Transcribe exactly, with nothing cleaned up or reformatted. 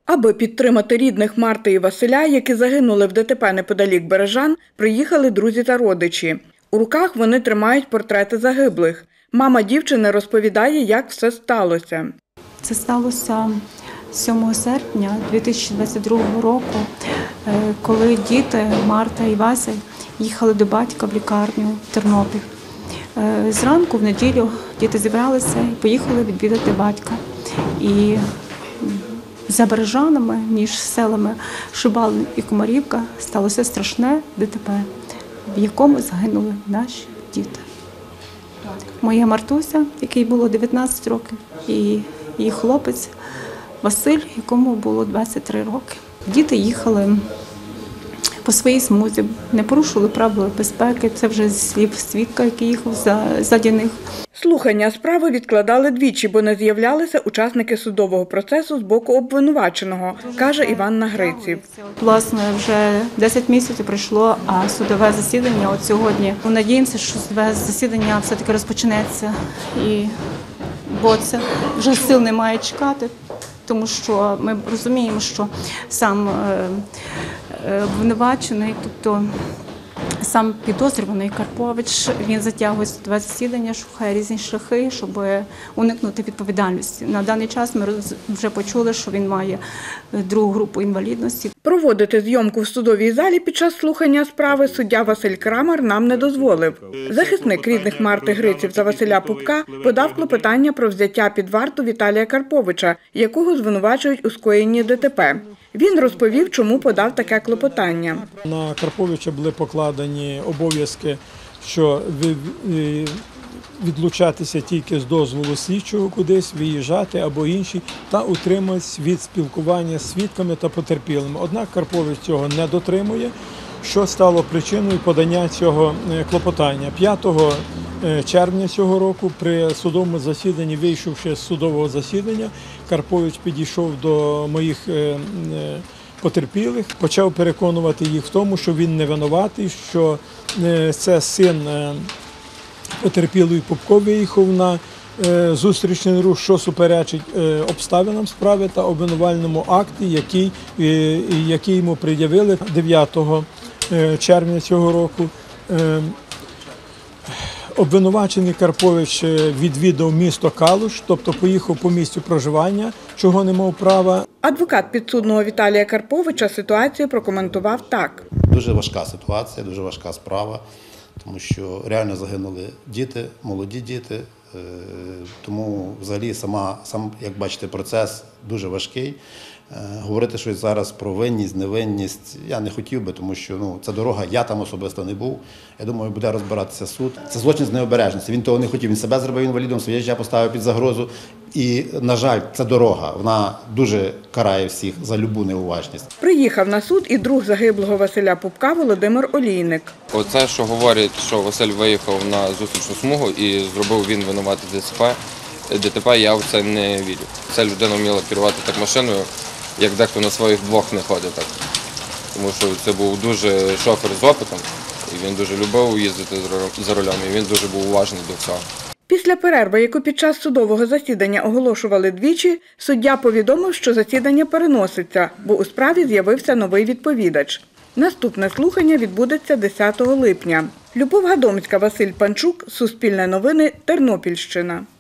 Аби підтримати рідних Марти і Василя, які загинули в ДТП неподалік Бережан, приїхали друзі та родичі. У руках вони тримають портрети загиблих. Мама дівчини розповідає, як все сталося. Це сталося сьомого серпня дві тисячі двадцять другого року, коли діти Марта і Вася їхали до батька в лікарню в Тернопіль. Зранку в неділю діти зібралися і поїхали відвідати батька. І за Бережанами, між селами Шибалин і Комарівка, сталося страшне ДТП, в якому загинули наші діти. Моя Мартуся, якій було дев'ятнадцять років, і її хлопець Василь, якому було двадцять три роки. Діти їхали по своїй смузі, не порушували правила безпеки. Це вже зі слів свідка, який їхав ззаді них. Слухання справи відкладали двічі, бо не з'являлися учасники судового процесу з боку обвинуваченого, каже Іван Нагриців. Власне, вже десять місяців пройшло, а судове засідання от сьогодні. Ми надіємося, що судове засідання все-таки розпочнеться, і бо це вже сил немає чекати, тому що ми розуміємо, що сам обвинувачений, тобто сам підозрюваний Карпович, він затягує судове засідання, шукає різні шляхи, щоб уникнути відповідальності. На даний час ми вже почули, що він має другу групу інвалідності. Проводити зйомку в судовій залі під час слухання справи суддя Василь Крамар нам не дозволив. Захисник рідних Марти Гриців та Василя Пупка подав клопотання про взяття під варту Віталія Карповича, якого звинувачують у скоєнні ДТП. Він розповів, чому подав таке клопотання. На Карповича були покладені обов'язки, що відлучатися тільки з дозволу слідчого кудись, виїжджати або інші, та утриматися від спілкування з свідками та потерпілими. Однак Карпович цього не дотримує, що стало причиною подання цього клопотання. п'ятого червня цього року при судовому засіданні, вийшовши з судового засідання, Карпович підійшов до моїх потерпілих, почав переконувати їх в тому, що він не винуватий, що це син потерпілої Пупко виїхав на зустрічний рух, що суперечить обставинам справи та обвинувальному акті, який, який йому пред'явили дев'ятого червня цього року. Обвинувачений Карпович відвідав місто Калуш, тобто поїхав по місцю проживання, чого не мав права. Адвокат підсудного Віталія Карповича ситуацію прокоментував так. Дуже важка ситуація, дуже важка справа, тому що реально загинули діти, молоді діти. Тому взагалі сама, сам, як бачите, процес дуже важкий. Говорити щось зараз про винність, невинність я не хотів би, тому що ну, це дорога, я там особисто не був. Я думаю, буде розбиратися суд. Це злочин з необережності. Він того не хотів, він себе зробив інвалідом, своє життя поставив під загрозу. І, на жаль, це дорога, вона дуже карає всіх за любу неуважність. Приїхав на суд і друг загиблого Василя Пупка Володимир Олійник. Оце, що говорять, що Василь виїхав на зустрічну смугу і зробив він винувати ДТП, ДТП, я в це не вірю. Ця людина вміла керувати так машиною, як дехто на своїх двох не ходить так. Тому що це був дуже шофер з опитом, і він дуже любив їздити за рулем, і він дуже був уважний до цього. Після перерви, яку під час судового засідання оголошували двічі, суддя повідомив, що засідання переноситься, бо у справі з'явився новий відповідач. Наступне слухання відбудеться десятого липня. Любов Гадомська, Василь Панчук, Суспільне новини, Тернопільщина.